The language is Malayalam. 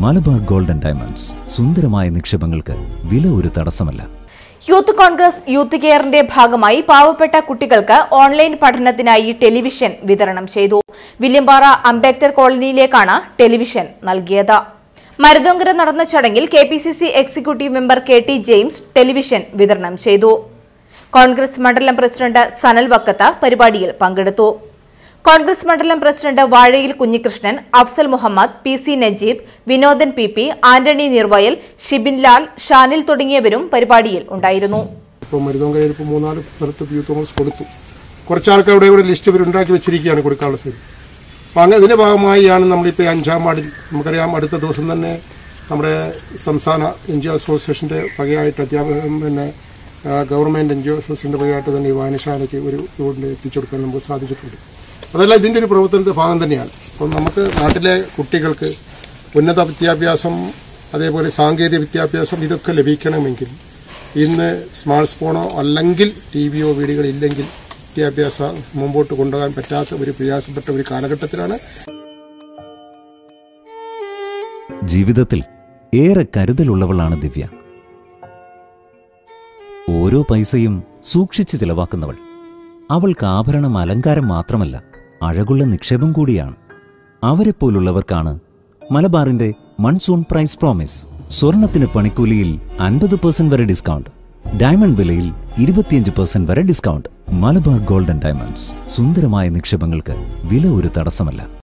മലബാർ ഗോൾഡൻ ഡയമണ്ട്സ് സുന്ദരമായ നിക്ഷേപങ്ങൾക്ക് വില ഒരു തടസ്സമല്ല. യൂത്ത് കോൺഗ്രസ് യൂത്ത് കെയറിന്റെ ഭാഗമായി പാവപ്പെട്ട കുട്ടികൾക്ക് ഓൺലൈൻ പഠനത്തിനായി ടെലിവിഷൻ വിതരണം ചെയ്തു. വില്യംപാറ അംബേദ്കർ കോളനിയിലേക്കാണ് ടെലിവിഷൻ നൽകിയത്. മരുതോങ്കര നടന്ന ചടങ്ങിൽ KPCC executive member KT James television വിതരണം ചെയ്തു. കോൺഗ്രസ് മണ്ഡലം പ്രസിഡന്റ് സനൽ വക്കത്ത് പരിപാടിയിൽ പങ്കെടുത്തു. കോൺഗ്രസ് മണ്ഡലം പ്രസിഡന്റ് വാഴയിൽ കുഞ്ഞികൃഷ്ണൻ, അഫ്സൽ മുഹമ്മദ്, PC നജീബ്, വിനോദൻ PP, ആന്റണി നിർവയൽ, ഷിബിൻ ലാൽ, ഷാനിൽ തുടങ്ങിയവരും പരിപാടിയിൽ ഉണ്ടായിരുന്നു. മരുതോങ്കരയിൽ 3-4 സ്ഥലത്ത് യൂത്ത് കോൺഗ്രസ് കൊടുത്തു. കുറച്ചാൾക്ക് അവിടെ ലിസ്റ്റ് ഇവർ ഉണ്ടാക്കി വെച്ചിരിക്കുകയാണ് കൊടുക്കാനുള്ള സ്ഥിതി. അപ്പം അതിന്റെ ഭാഗമായാണ് നമ്മളിപ്പോൾ 5-ാം വാർഡിൽ നമുക്കറിയാം, അടുത്ത ദിവസം തന്നെ നമ്മുടെ സംസ്ഥാന NGO അസോസിയേഷന്റെ വകയായിട്ട് ഗവൺമെന്റ് NGO അസോസിയേഷന്റെ വകയായിട്ട് തന്നെ ഈ വായനശാലയ്ക്ക് ഒരു റോഡിൽ എത്തിച്ചു കൊടുക്കാൻ നമുക്ക് സാധിച്ചിട്ടുണ്ട്. അതല്ല, ഇതിന്റെ ഒരു പ്രവർത്തനത്തിന്റെ ഭാഗം തന്നെയാണ്. അപ്പം നമുക്ക് നാട്ടിലെ കുട്ടികൾക്ക് ഉന്നത വിദ്യാഭ്യാസം, അതേപോലെ സാങ്കേതിക വിദ്യാഭ്യാസം ഇതൊക്കെ ലഭിക്കണമെങ്കിൽ ഇന്ന് സ്മാർട്ട് ഫോണോ അല്ലെങ്കിൽ TVയോ വീടുകളോ ഇല്ലെങ്കിൽ വിദ്യാഭ്യാസം മുമ്പോട്ട് കൊണ്ടുപോകാൻ പറ്റാത്ത ഒരു പ്രയാസപ്പെട്ട ഒരു കാലഘട്ടത്തിലാണ്. ജീവിതത്തിൽ ഏറെ കരുതലുള്ളവളാണ് ദിവ്യ. ഓരോ പൈസയും സൂക്ഷിച്ച് ചിലവാക്കുന്നവൾ. അവൾക്ക് ആഭരണം അലങ്കാരം മാത്രമല്ല, അഴകുള്ള നിക്ഷേപം കൂടിയാണ്. അവരെപ്പോലുള്ളവർക്കാണ് മലബാറിന്റെ മൺസൂൺ പ്രൈസ് പ്രോമിസ്. സ്വർണത്തിന് പണിക്കൂലിയിൽ 50% വരെ ഡിസ്കൗണ്ട്, ഡയമണ്ട് വിലയിൽ 25% വരെ ഡിസ്കൗണ്ട്. മലബാർ ഗോൾഡൻ ഡയമണ്ട്സ് സുന്ദരമായ നിക്ഷേപങ്ങൾക്ക് വില ഒരു തടസ്സമല്ല.